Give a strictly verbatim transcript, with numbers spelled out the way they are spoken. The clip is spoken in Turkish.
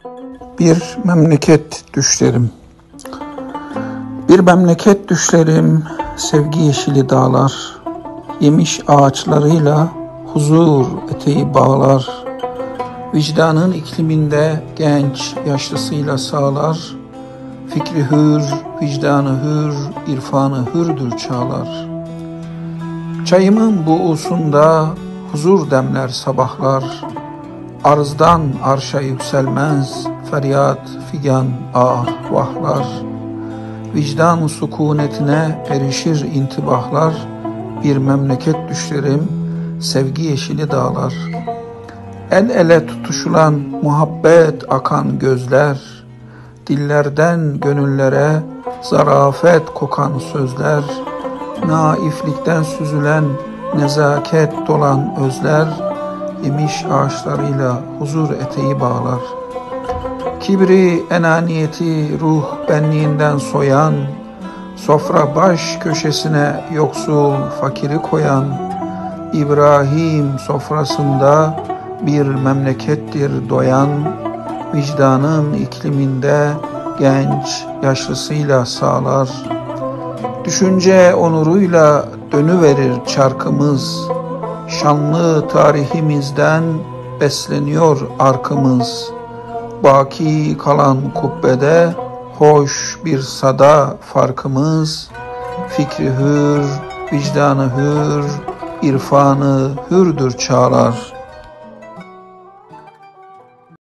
Bir memleket düşlerim. Bir memleket düşlerim, sevgi yeşili dağlar, yemiş ağaçlarıyla huzur eteği bağlar. Vicdanın ikliminde genç yaşlısıyla sağlar, fikri hür, vicdanı hür, irfanı hürdür çağlar. Çayımın buğusunda huzur demler sabahlar, arzdan arşa yükselmez, feryat, figan, ah, vahlar. Vicdan sükunetine erişir intibahlar, bir memleket düşlerim, sevgi yeşili dağlar. El ele tutuşulan muhabbet akan gözler, dillerden gönüllere zarafet kokan sözler, naiflikten süzülen nezaket dolan özler, yemiş ağaçlarıyla huzur eteği bağlar. Kibri, enaniyeti ruh benliğinden soyan, sofra baş köşesine yoksul fakiri koyan, İbrahim sofrasında bir memlekettir doyan, vicdanın ikliminde genç yaşlısıyla sağlar. Düşünce onuruyla dönüverir çarkımız, şanlı tarihimizden besleniyor arkımız. Baki kalan kubbede hoş bir sada farkımız, fikri hür, vicdanı hür, irfanı hürdür çağlar.